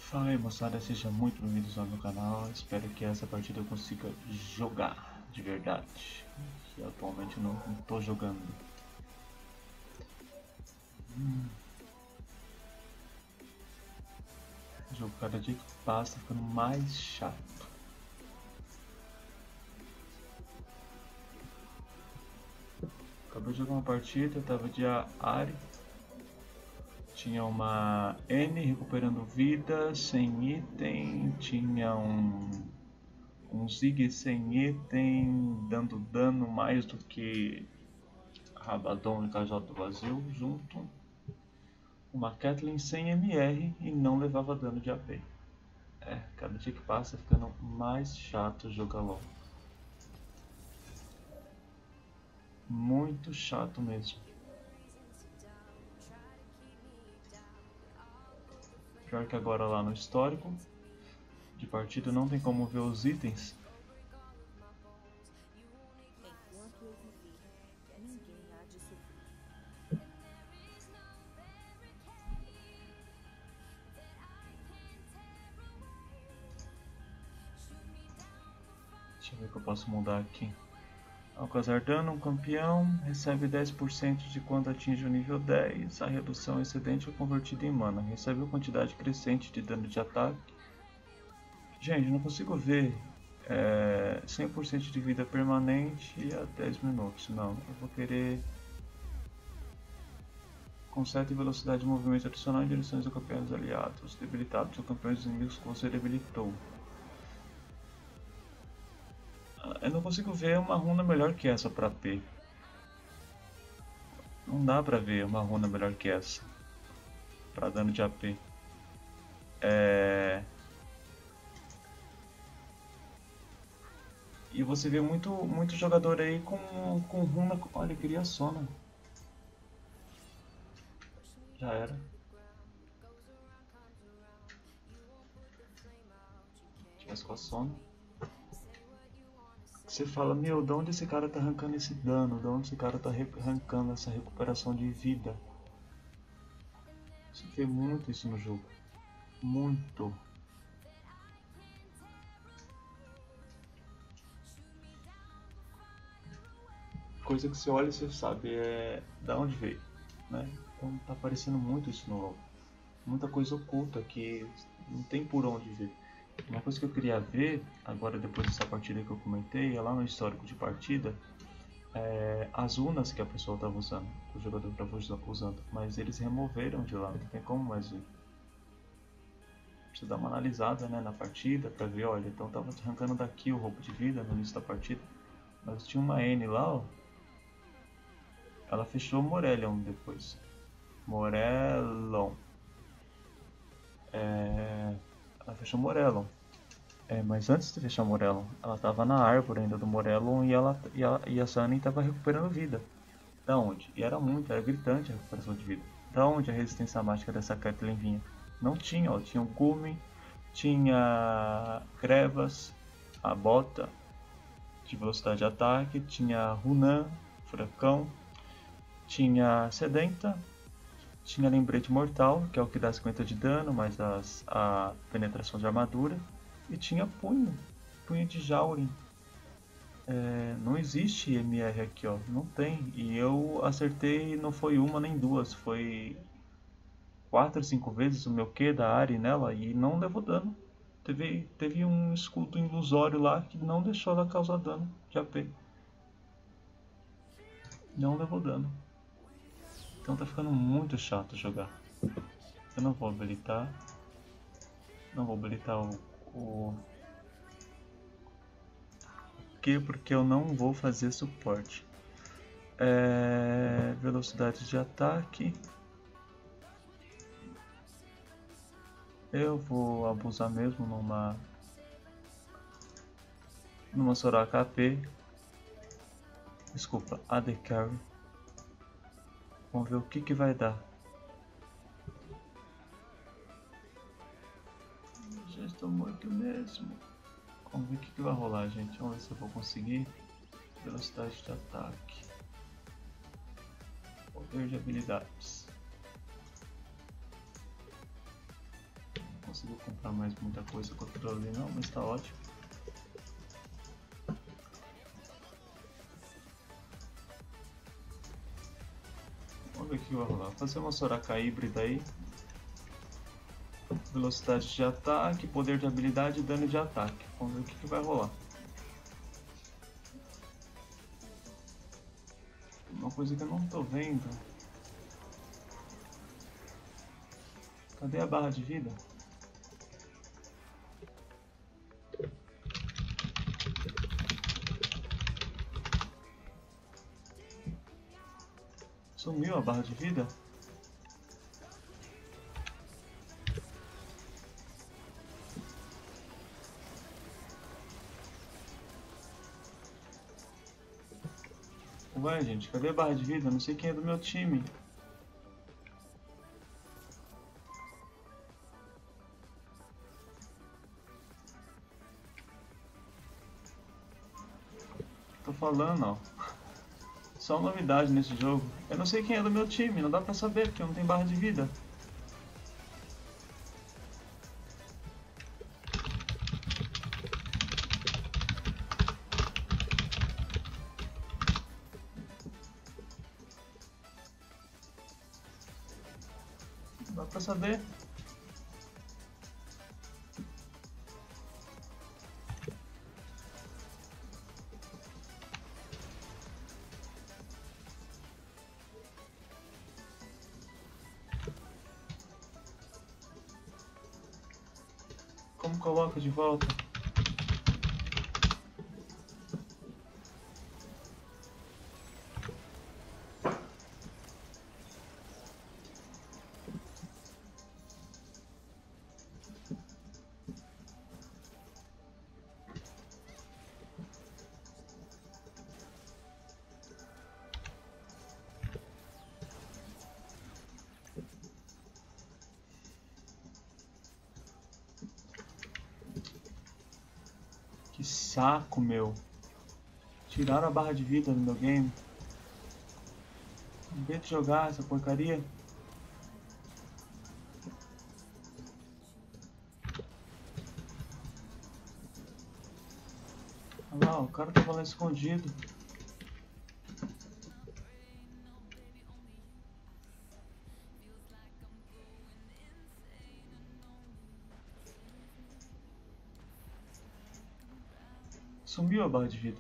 Fala aí, moçada, sejam muito bem-vindos ao meu canal. Espero que essa partida eu consiga jogar de verdade, que atualmente eu não estou jogando. O jogo cada dia que passa tá ficando mais chato. Acabei de jogar uma partida, eu tava de Ahri. Tinha uma N recuperando vida, sem item, tinha um Ziggs sem item, dando dano mais do que Rabadon e Cajado do Vazio junto. Uma Caitlyn sem MR e não levava dano de AP. Cada dia que passa ficando mais chato jogar LoL. Muito chato mesmo. Pior que agora lá no histórico de partida não tem como ver os itens. Enquanto eu viver, ninguém há de sofrer. Deixa eu ver o que eu posso mudar aqui. Ao causar dano, um campeão recebe 10% de quando atinge o nível 10. A redução excedente é convertida em mana. Recebe uma quantidade crescente de dano de ataque. Gente, não consigo ver 100% de vida permanente a 10 minutos. Não, eu vou querer conserte velocidade de movimento adicional em direções a campeões aliados, debilitados ou campeões inimigos que você debilitou. Eu não consigo ver uma runa melhor que essa para P. Não dá pra ver uma runa melhor que essa para dano de AP. E você vê muito jogador aí com runa. Olha, queria Sona. Já era. Tivesse com a Sona. Você fala, meu, de onde esse cara tá arrancando esse dano? De onde esse cara tá arrancando essa recuperação de vida? Você vê muito isso no jogo. Muito. Coisa que você olha e você sabe da onde veio, né? Então tá aparecendo muito isso no LoL. Muita coisa oculta que não tem por onde ver. Uma coisa que eu queria ver, agora depois dessa partida que eu comentei, é lá no histórico de partida, as runas que a pessoa estava usando, que o jogador estava usando, mas eles removeram de lá, não tem como mais ver. Precisa dar uma analisada, né, na partida para ver, olha, então tava arrancando daqui o roubo de vida no início da partida, mas tinha uma N lá, ó, ela fechou Morelion depois. Morelon. Ela fechou Morelon. Mas antes de fechar Morelon, ela estava na árvore ainda do Morelon e a Sunny estava recuperando vida. Da onde? E era gritante a recuperação de vida. Da onde a resistência mágica dessa Caitlyn vinha? Não tinha, ó. Tinha o Gumin, tinha Crevas, a bota de velocidade de ataque, tinha Runan, Furacão, tinha Sedenta, tinha Lembrete Mortal, que é o que dá 50 de dano, mais a penetração de armadura. E tinha punho de Jaurin. Não existe MR aqui, ó, não tem. E eu acertei, não foi uma nem duas, foi 4 ou 5 vezes o meu Q da Ahri nela e não levou dano. Teve um escudo ilusório lá que não deixou ela causar dano de AP. Não levou dano. Então tá ficando muito chato jogar. Eu não vou habilitar. Não vou habilitar o Q porque eu não vou fazer suporte. Velocidade de ataque. Eu vou abusar mesmo numa Soraka AP. Desculpa, AD Carry. Vamos ver o que vai dar. Já estou morto mesmo. Vamos ver o que vai rolar, gente. Vamos ver se eu vou conseguir. Velocidade de ataque. Poder de habilidades. consigo comprar mais muita coisa com aquilo ali não, mas tá ótimo. Vamos ver o que vai rolar. Vou fazer uma Soraka híbrida aí. Velocidade de ataque, poder de habilidade e dano de ataque. Vamos ver o que vai rolar. Uma coisa que eu não tô vendo. Cadê a barra de vida? Sumiu a barra de vida? Ué, gente, cadê a barra de vida? Não sei quem é do meu time. Tô falando, ó. Só novidade nesse jogo. Eu não sei quem é do meu time, não dá pra saber porque não tem barra de vida. Não dá pra saber. Como coloca de volta? Que saco, meu. Tiraram a barra de vida do meu game. Em vez de jogar essa porcaria. Olha lá, o cara tava lá escondido. Sumiu a barra de vida.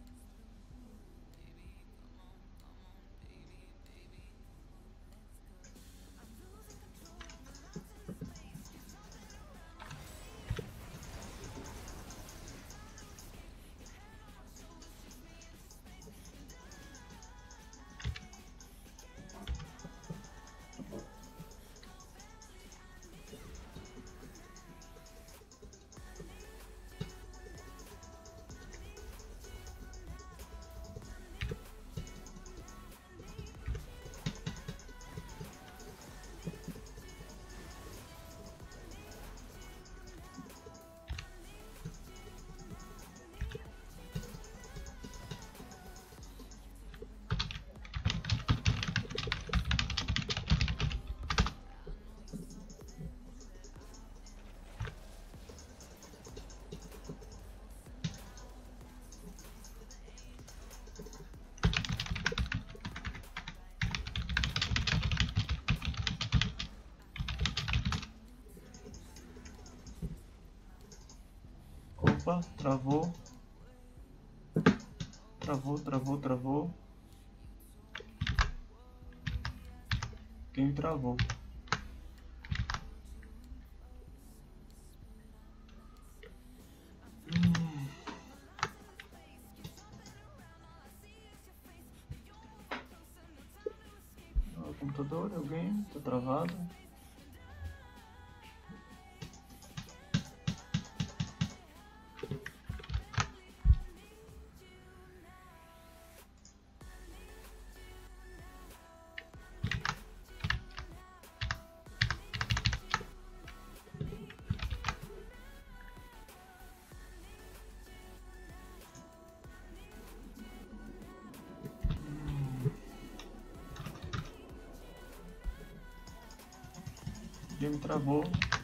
Opa, travou. Travou. Quem travou? O computador, alguém? Tá travado. O game travou.